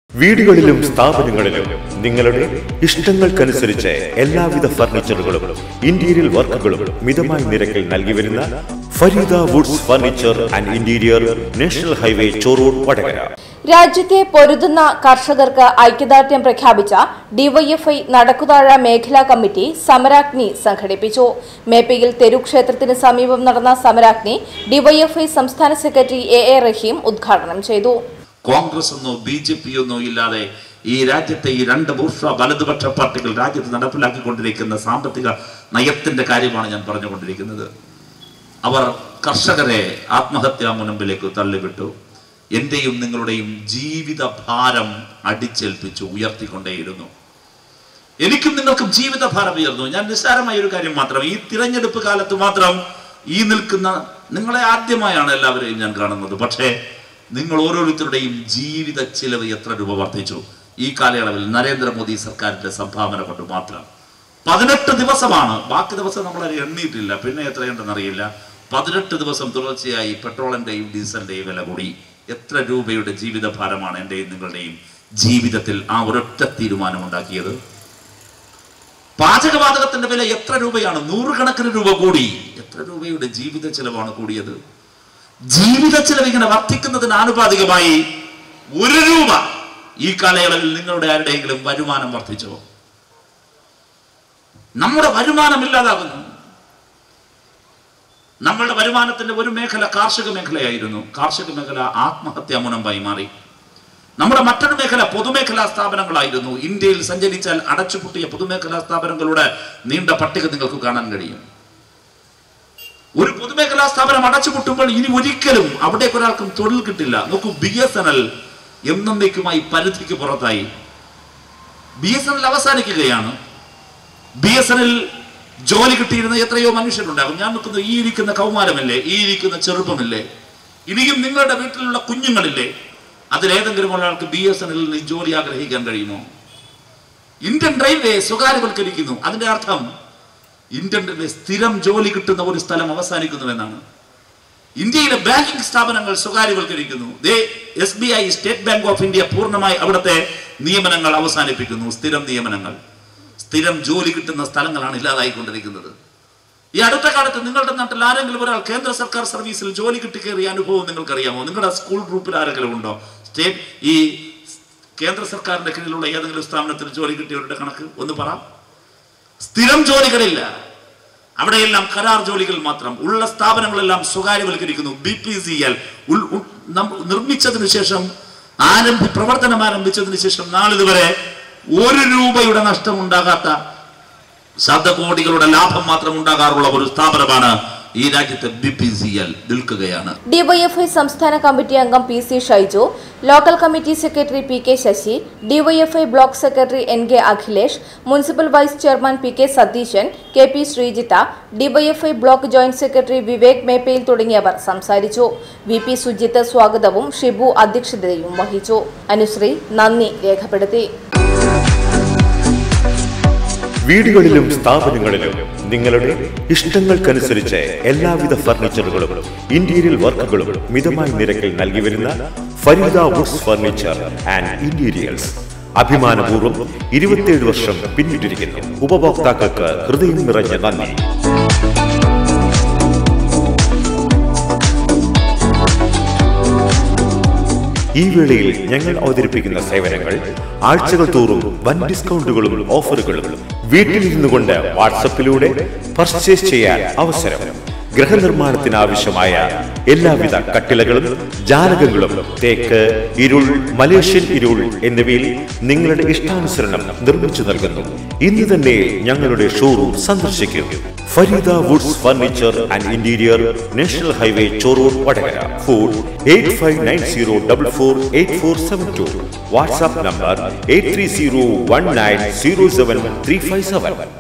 വീടുകളിലും സ്ഥാപനങ്ങളിലും നിങ്ങളുടെ ഇഷ്ടങ്ങൾക്കനുസരിച്ച് എല്ലാവിധ ഫർണിച്ചറുകളും ഇന്റീരിയർ വർക്കുകളും മിതമായ നിരക്കിൽ നൽകി വരുന്ന Fareeda woods furniture and interior national highway Choroor Vadakara. രാജ്യത്തെ പൊരുതുന്ന കർഷകർക്ക് ഐക്യദാർഢ്യം പ്രഖ്യാപിച്ച ഡിവൈഎഫ്ഐ നടക്കുതാഴ മേഖലാ കമ്മിറ്റി സമരാഗ്നി സംഘടിപ്പിച്ചു. മേപ്പയിൽ തെരുക്ഷേത്രത്തിന് സമീപം നടന്ന സമരാഗ്നി ഡിവൈഎഫ്ഐ സംസ്ഥാന സെക്രട്ടറി എ റഹീം ഉദ്ഘാടനം ചെയ്തു. കോൺഗ്രസ് എന്നോ ബിജെപിയൊന്നോ ഇല്ലാതെ ഈ രാജ്യത്തെ ഈ രണ്ട് ബൂർഷ്വ വലതുപക്ഷ പാർട്ടികൾ രാജ്യത്ത് നടപ്പിലാക്കിക്കൊണ്ടിരിക്കുന്ന സാമ്പത്തിക നയത്തിന്റെ കാര്യമാണ് ഞാൻ പറഞ്ഞുകൊണ്ടിരിക്കുന്നത്. അവർ കർഷകരെ ആത്മഹത്യാ മുനമ്പിലേക്ക് തള്ളിവിട്ടു. എന്റെയും നിങ്ങളുടെയും ജീവിത ഭാരം അടിച്ചേൽപ്പിച്ചു ഉയർത്തിക്കൊണ്ടേയിരുന്നു. എനിക്കും നിങ്ങൾക്കും ജീവിത ഭാരം ഉയർന്നു. ഞാൻ നിസ്സാരമായ ഒരു കാര്യം മാത്രം, ഈ തിരഞ്ഞെടുപ്പ് കാലത്ത് മാത്രം ഈ നിൽക്കുന്ന നിങ്ങളെ ആദ്യമായാണ് എല്ലാവരെയും ഞാൻ കാണുന്നത്. പക്ഷേ നിങ്ങൾ ഓരോരുത്തരുടെയും ജീവിത ചിലവ് എത്ര രൂപ വർദ്ധിച്ചു ഈ കാലയളവിൽ നരേന്ദ്രമോദി സർക്കാരിന്റെ സംഭാവന കൊണ്ട് മാത്രം. 18 ദിവസമാണ്, ബാക്കി ദിവസം നമ്മൾ എണ്ണിയിട്ടില്ല, പിന്നെ എത്രയുണ്ടെന്ന് അറിയില്ല. 18 ദിവസം തുടർച്ചയായി പെട്രോളിന്റെയും ഡീസലിന്റെയും വില കൂടി. എത്ര രൂപയുടെ ജീവിത ഭാരമാണ് എന്റെയും നിങ്ങളുടെയും ജീവിതത്തിൽ ആ ഒരൊറ്റ തീരുമാനം ഉണ്ടാക്കിയത്? പാചകവാതകത്തിന്റെ വില എത്ര രൂപയാണ്? 100 കണക്കിന് രൂപ കൂടി. എത്ര രൂപയുടെ ജീവിത ചെലവാണ് കൂടിയത്? ജീവിത ചെലവ് ഇങ്ങനെ വർദ്ധിക്കുന്നതിന് ആനുപാതികമായി 1 രൂപ ഈ കാലയളവിൽ നിങ്ങളുടെ ആരുടെയെങ്കിലും വരുമാനം വർദ്ധിച്ചോ? നമ്മുടെ വരുമാനം ഇല്ലാതാകുന്നു. നമ്മളുടെ വരുമാനത്തിന്റെ ഒരു മേഖല കാർഷിക മേഖലയായിരുന്നു. കാർഷിക മേഖല ആത്മഹത്യാ മുനമ്പായി മാറി. നമ്മുടെ മറ്റൊരു മേഖല പൊതുമേഖലാ സ്ഥാപനങ്ങളായിരുന്നു. ഇന്ത്യയിൽ സഞ്ചരിച്ചാൽ അടച്ചുപൂട്ടിയ പൊതുമേഖലാ സ്ഥാപനങ്ങളുടെ നീണ്ട പട്ടിക നിങ്ങൾക്ക് കാണാൻ കഴിയും. ഒരു പൊതുമേഖലാ സ്ഥാപനം അടച്ചുപൂട്ടുമ്പോൾ ഇനി ഒരിക്കലും അവിടേക്ക് ഒരാൾക്കും തൊഴിൽ കിട്ടില്ല. നോക്കൂ, BSNL എന്നേക്കുമായി പരിധിക്ക് പുറത്തായി. BSNL അവസാനിക്കുകയാണ്. BSNL ജോലി കിട്ടിയിരുന്ന എത്രയോ മനുഷ്യരുണ്ടാകും. ഞാൻ നിൽക്കുന്നത് ഈ ഇരിക്കുന്ന കൗമാരമില്ലേ, ഈ ഇരിക്കുന്ന ചെറുപ്പമില്ലേ, ഇനിയും നിങ്ങളുടെ വീട്ടിലുള്ള കുഞ്ഞുങ്ങളില്ലേ, അതിലേതെങ്കിലും ഒരാൾക്ക് BSNL ജോലി ആഗ്രഹിക്കാൻ കഴിയുമോ? ഇന്ത്യൻ റെയിൽവേ സ്വകാര്യവൽക്കരിക്കുന്നു. അതിന്റെ അർത്ഥം ഇന്ത്യൻ റെയിൽവേ സ്ഥിരം ജോലി കിട്ടുന്ന ഒരു സ്ഥലം അവസാനിക്കുന്നുവെന്നാണ്. ഇന്ത്യയിലെ ബാങ്കിംഗ് സ്ഥാപനങ്ങൾ സ്വകാര്യവൽക്കരിക്കുന്നു. SBI State Bank of India പൂർണ്ണമായി അവിടുത്തെ നിയമനങ്ങൾ അവസാനിപ്പിക്കുന്നു. സ്ഥിരം നിയമനങ്ങൾ, സ്ഥിരം ജോലി കിട്ടുന്ന സ്ഥലങ്ങളാണ് ഇല്ലാതായിക്കൊണ്ടിരിക്കുന്നത്. ഈ അടുത്ത കാലത്ത് നിങ്ങളുടെ നാട്ടിൽ ആരെങ്കിലും ഒരാൾ കേന്ദ്ര സർക്കാർ സർവീസിൽ ജോലി കിട്ടിക്കേറിയ അനുഭവം നിങ്ങൾക്കറിയാമോ? നിങ്ങളുടെ സ്കൂൾ ഗ്രൂപ്പിൽ ആരെങ്കിലും ഉണ്ടോ? ഈ കേന്ദ്ര സർക്കാരിന്റെ കീഴിലുള്ള ഏതെങ്കിലും സ്ഥാപനത്തിൽ ജോലി കിട്ടിയവരുടെ കണക്ക് ഒന്ന് പറ. സ്ഥിരം ജോലികളില്ല, അവിടെയെല്ലാം കരാർ ജോലികൾ മാത്രം. ഉള്ള സ്ഥാപനങ്ങളെല്ലാം സ്വകാര്യവൽക്കരിക്കുന്നു. BPCL നിർമ്മിച്ചതിന് ശേഷം പ്രവർത്തനം ആരംഭിച്ചതിന് ശേഷം നാളിതുവരെ 1 രൂപയുടെ നഷ്ടമുണ്ടാകാത്ത ശതകോടികളുടെ ലാഭം മാത്രം ഉണ്ടാകാറുള്ള ഒരു സ്ഥാപനമാണ് ഈ രാജ്യത്തെ BPCL നിൽക്കുകയാണ്. ഡിവൈഎഫ്ഐ സംസ്ഥാന കമ്മിറ്റി അംഗം PC Shaiju, local committee secretary PK Sasi, DYFI block secretary NK Akhilesh, municipal vice chairman PK Satheesan, KP Sreejith, DYFI block joint secretary Vivek Meppayil തുടങ്ങിയവർ സംസാരിച്ചു. VP സുജിത്ത് സ്വാഗതവും ഷിബു അധ്യക്ഷതയും വഹിച്ചു. അനുശ്രീ നന്ദി രേഖപ്പെടുത്തി. വീടുകളിലും സ്ഥാപനങ്ങളിലും നിങ്ങളുടെ ഇഷ്ടങ്ങൾക്കനുസരിച്ച് എല്ലാവിധ ഫർണിച്ചറുകളും ഇന്റീരിയർ വർക്കുകളും മിതമായ നിരക്കിൽ നൽകി വരുന്ന Fareeda woods furniture and interiors അഭിമാനപൂർവ്വം 27 വർഷം പിന്നിട്ടിരിക്കുന്നു. ഉപഭോക്താക്കൾക്ക് ഹൃദയം നിറഞ്ഞ നന്ദി. ഈ വേളയിൽ ഞങ്ങൾ അവതരിപ്പിക്കുന്ന സേവനങ്ങൾ ആഴ്ചകൾ തോറും വൻ ഡിസ്കൗണ്ടുകളും ഓഫറുകളും, വീട്ടിലിരുന്നു കൊണ്ട് വാട്സപ്പിലൂടെ പർച്ചേസ് ചെയ്യാൻ അവസരം, ഗൃഹനിർമ്മാണത്തിന് ആവശ്യമായ എല്ലാവിധ കട്ടിലകളും ജാലകങ്ങളും തേക്ക്, ഇരുൾ, മലേഷ്യൻ ഇരുൾ എന്നിവയിൽ നിങ്ങളുടെ ഇഷ്ടാനുസരണം നിർമ്മിച്ചു നൽകുന്നു. ഇന്ന് തന്നെ ഞങ്ങളുടെ ഷോറൂം സന്ദർശിക്കൂ. Fareeda woods furniture and interior, national highway Choroor Vadakara. Phone 8590448472. WhatsApp number 8301907357.